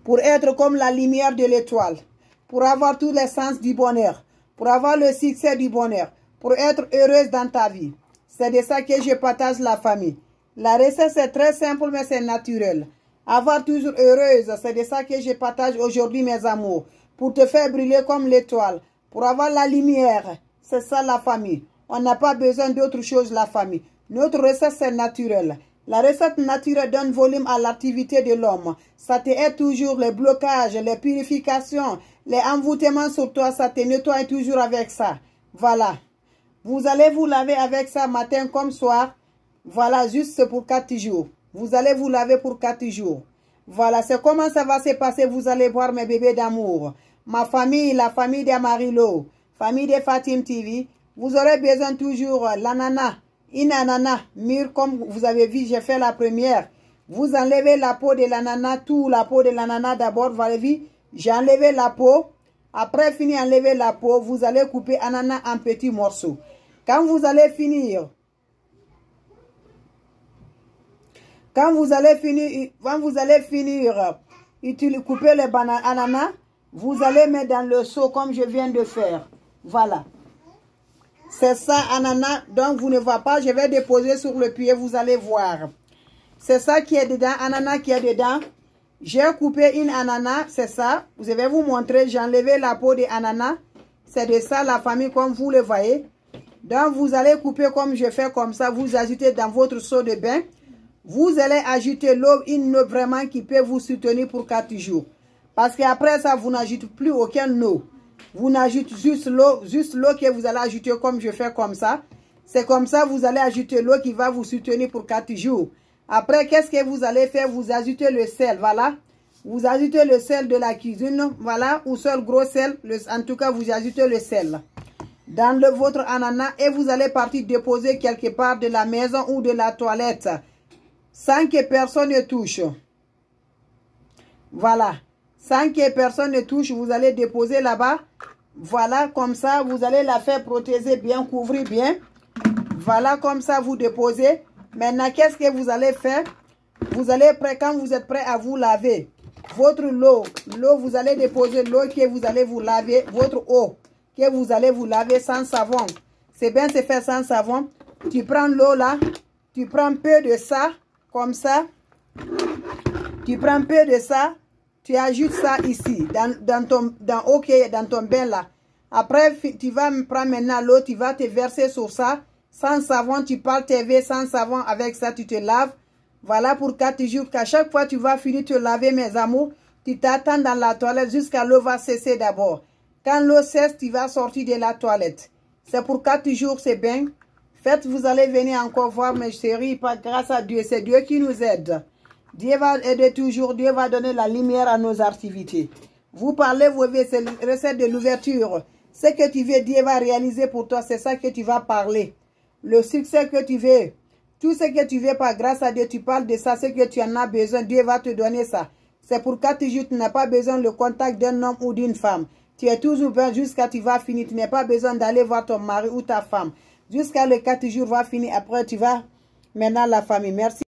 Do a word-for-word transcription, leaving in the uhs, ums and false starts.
pour être comme la lumière de l'étoile, pour avoir tous les sens du bonheur, pour avoir le succès du bonheur, pour être heureuse dans ta vie. C'est de ça que je partage la famille. La recette, c'est très simple, mais c'est naturel. Avoir toujours heureuse, c'est de ça que je partage aujourd'hui, mes amours. Pour te faire briller comme l'étoile, pour avoir la lumière. C'est ça la famille. On n'a pas besoin d'autre chose, la famille. Notre recette, c'est naturel. La recette naturelle donne volume à l'activité de l'homme. Ça te aide toujours les blocages, les purifications, les envoûtements sur toi. Ça te nettoie toujours avec ça. Voilà. Vous allez vous laver avec ça matin comme soir. Voilà, juste pour quatre jours. Vous allez vous laver pour quatre jours. Voilà, c'est comment ça va se passer. Vous allez voir mes bébés d'amour. Ma famille, la famille d'Amarilo, famille de Fatim T V. Vous aurez besoin toujours l'ananas. Une ananas mûre, comme vous avez vu, j'ai fait la première. Vous enlevez la peau de l'ananas, tout la peau de l'ananas d'abord. Vous avez vu, j'ai enlevé la peau. Après fini enlever la peau, vous allez couper l'ananas en petits morceaux. Quand vous allez finir, quand vous allez finir, quand vous allez finir, utiliser, couper les ananas, vous allez mettre dans le seau comme je viens de faire. Voilà. C'est ça, ananas. Donc, vous ne voyez pas. Je vais déposer sur le pied. Vous allez voir. C'est ça qui est dedans. Ananas qui est dedans. J'ai coupé une ananas. C'est ça. Je vais vous montrer. J'ai enlevé la peau de ananas. C'est de ça la famille comme vous le voyez. Donc, vous allez couper comme je fais comme ça. Vous ajoutez dans votre seau de bain. Vous allez ajouter l'eau. Une eau vraiment qui peut vous soutenir pour quatre jours. Parce qu'après ça, vous n'ajoutez plus aucun eau. Vous n'ajoutez juste l'eau, juste l'eau que vous allez ajouter comme je fais comme ça. C'est comme ça, vous allez ajouter l'eau qui va vous soutenir pour quatre jours. Après, qu'est-ce que vous allez faire? Vous ajoutez le sel, voilà. Vous ajoutez le sel de la cuisine, voilà. Ou seul gros sel, le, en tout cas, vous ajoutez le sel dans le, votre ananas et vous allez partir déposer quelque part de la maison ou de la toilette sans que personne ne touche. Voilà. Sans que personne ne touche, vous allez déposer là-bas. Voilà, comme ça, vous allez la faire protéger bien, couvrir bien. Voilà, comme ça, vous déposez. Maintenant, qu'est-ce que vous allez faire? Vous allez, prêt, quand vous êtes prêt à vous laver, votre l'eau, l'eau, vous allez déposer l'eau que vous allez vous laver, votre eau que vous allez vous laver sans savon. C'est bien, c'est fait sans savon. Tu prends l'eau là, tu prends un peu de ça, comme ça. Tu prends un peu de ça. Tu ajoutes ça ici, dans, dans ton dans, okay, dans ton bain là. Après, tu vas prendre maintenant l'eau, tu vas te verser sur ça. Sans savon, tu parles T V sans savon. Avec ça, tu te laves. Voilà pour quatre jours. Qu'à chaque fois, tu vas finir te laver, mes amours. Tu t'attends dans la toilette jusqu'à l'eau va cesser d'abord. Quand l'eau cesse, tu vas sortir de la toilette. C'est pour quatre jours, c'est bien. Faites, vous allez venir encore voir mes chéris. Grâce à Dieu, c'est Dieu qui nous aide. Dieu va aider toujours, Dieu va donner la lumière à nos activités. Vous parlez, vous voyez, c'est la recette de l'ouverture. Ce que tu veux, Dieu va réaliser pour toi, c'est ça que tu vas parler. Le succès que tu veux, tout ce que tu veux, par grâce à Dieu, tu parles de ça, ce que tu en as besoin, Dieu va te donner ça. C'est pour quatre jours, tu n'as pas besoin le contact d'un homme ou d'une femme. Tu es toujours bien jusqu'à tu vas finir, tu n'as pas besoin d'aller voir ton mari ou ta femme. Jusqu'à les quatre jours va finir, après tu vas maintenant la famille. Merci.